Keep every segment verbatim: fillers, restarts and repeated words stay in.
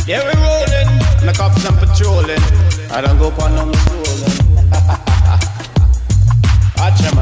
Yeah, we rolling, the cops and patrolling. I don't go on no stolen. Achama.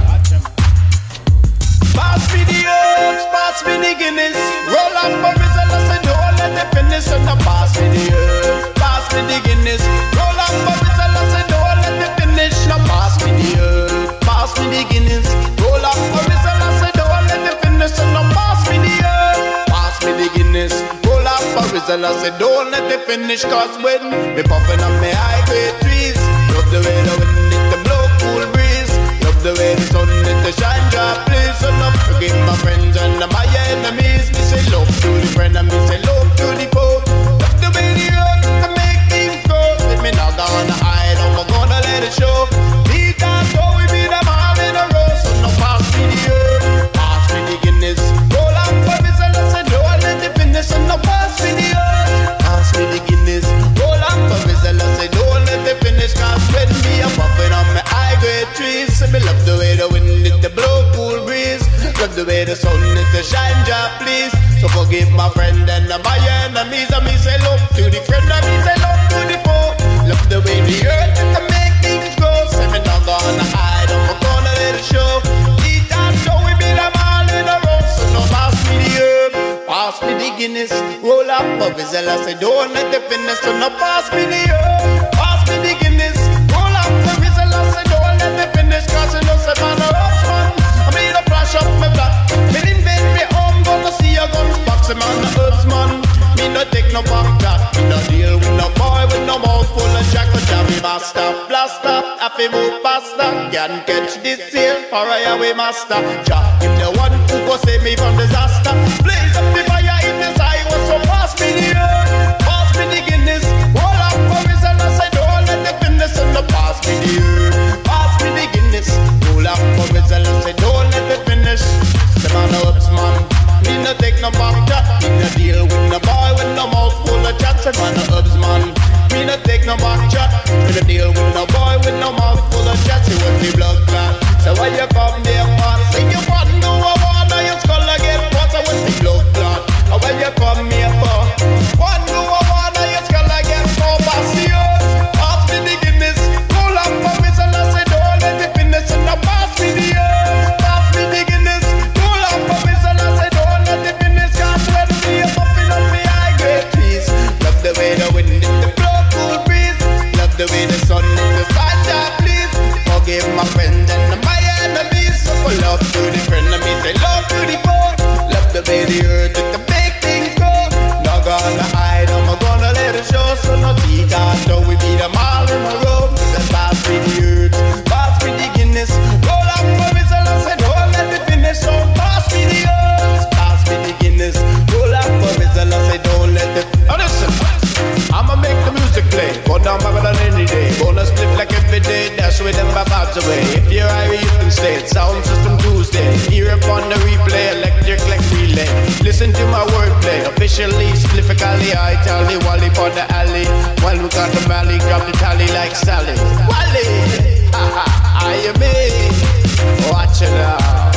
Pass me the herbs, pass me the Guinness. Roll up a whistle, I say don't let the finish. And now pass me the herbs, pass me the Guinness. Roll up a whistle, I say don't let the finish. Now pass me the herbs, pass me the Guinness. Roll up a whistle, I say don't let the finish. And now pass me the herbs, pass me the Guinness. Roll up a whistle, I say don't let the finish. Cause when me puffin' on me high grade trees, love the way the wind it the blow cool breeze. Love the way the sun it the shine drop please. So not forgive my friends and my enemies. Me say love to the friend and me say love to the foe. Love the way the earth can make things go. Let me not gonna hide, I'm gonna let it show. Beat and go, we beat them all in a row. So now pass me the earth, pass me the Guinness. Roll up for me, so let's say don't let the finish. So now pass me the earth, pass me the Guinness. Roll up for me, so let's say don't let the finish. Cause when me a puffin' on my high grade trees, so me love the way the wind it the blow cool breeze. Love the way the sun it the shine job please. So forgive my friend and my enemies. And me say love to the friend and me say love to the foe. Love the way the earth it can make things go. Say me not gonna hide, I'm gonna let it show. Eat and show, we beat them all in a row. So now pass me the herb, pass me the Guinness. Roll up a whistle, I say don't let the finish. So now pass me the herb, pass me the Guinness. Roll up a whistle, I say don't let the finish. Cause you know say man a rough man. I made a flash up my black. Me invent me home, gonna see a guns box. A man a herbs man. Me no take no back that. Me no deal with no boy with no mouth full of jack. But Jabby master, blaster. If he move faster, can catch this here for a away master. Jack, if the one who go save me from disaster. Blaze up the fire in this eye. Was so pass me the earth, pass me the Guinness. Roll up for me, and I say don't let the finish. And the pass me the earth, pass me the Guinness. Roll up for me, and I say don't let the finish. The man ups man. Me no take no back chat. Me no deal with no boy with no mouth full of chat. Say man a herbs man. Me no take no back chat. Me no deal with no boy with no mouth full of chat. See what me blood clot. So why you come there for? Say you want no one or your skull again. What I want me blood clot. And when you come here for? One no one or your skull again. For pass the earth, pass me the Guinness. Roll up for me, so I say don't let the finish. And now pass me the earth, pass me the Guinness. Roll up for me, so I say don't let the finish. Cause when me a puffin' on me high grade trees. Love the way the wind it the blow cool breeze. Love the way the sun it the sun job please. Forgive my friend and my enemies. So for love to the friend of me, say love to the foe. Love the way the earth it the make things go. Not gonna hide, I'm gonna let it show. So no tea cause though we beat them all in a row. Then pass me the earth, pass me the Guinness. Roll up for me, so I say don't let me finish. So pass me the earth, pass me the Guinness. Roll up for me, so I say don't let the. Now listen, I'ma make the music play. Go down Babylon any day. Gonna split like every day. Dash with them back out the way. If you're Irish, you can stay. Sound System Tuesday. Hear up on the replay. Electric like relay. Listen to my wordplay. Officially, splifically, I tell the Wally for the alley. While we got the valley, drop the tally like Sally. Wally! Ha ha, I am me. Watch it out.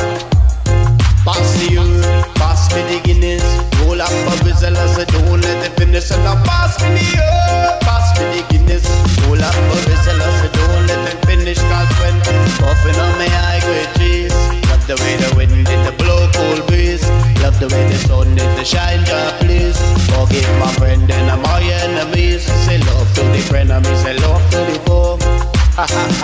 Pass the earth, pass me the Guinness. Roll up a whistle, I say don't let it finish. And now pass me the earth, pass me the Guinness. Roll up a whistle, I say don't let it finish. Cause when puffin' on my high grade trees. Love the way the wind in the blow cool breeze. Love the way the sun in the shine job please. Forgive my friend and my enemies. Say love to the friend and me say love to the foe. Ha ha.